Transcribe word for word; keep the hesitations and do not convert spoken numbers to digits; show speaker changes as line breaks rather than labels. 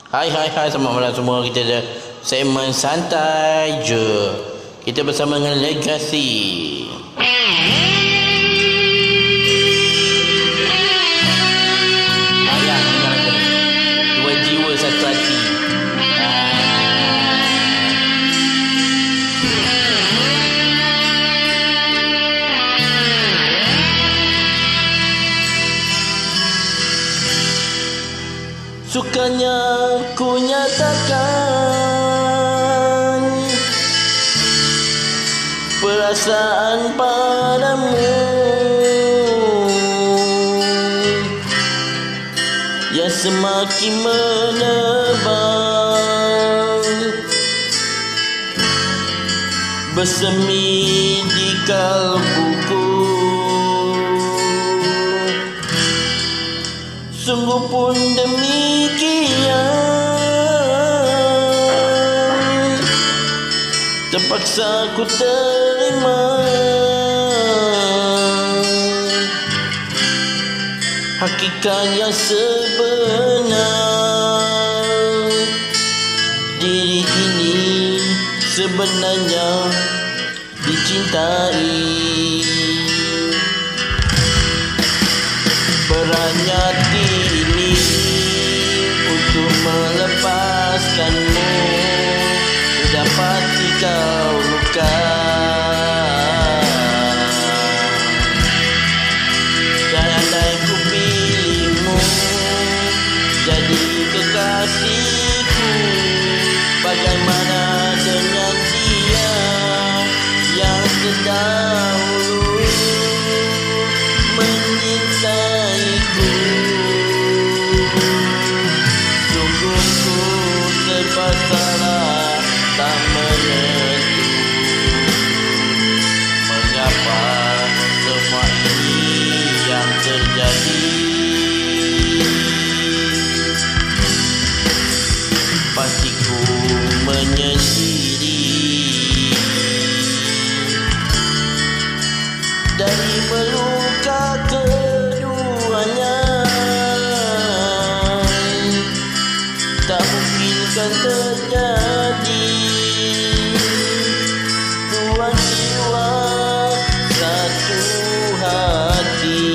Hai hai hai, selamat malam semua. Kita ada segmen santai je. Kita bersama dengan Legasi. Ayah dengar aja. Dua jiwa satu hati. Sukanya ku nyatakan perasaan padamu yang semakin menebal, bersemi di kalbuku. Sungguh pun demikian, terpaksa ku terima hakikat yang sebenar. Diri ini sebenarnya dicintai. Beratnya ini untuk melepaskanmu, dapati kau luka. Dan andai ku pilihmu jadi kekasihku, bagaimana dengan dia yang terdahulu menyintaiku? Sungguh ku serba salah, tak menentu. Mengapa semua ini yang terjadi? Pasti ku menyendiri dari meluka keduanya. Tak mungkin kan terjadi dua jiwa satu hati.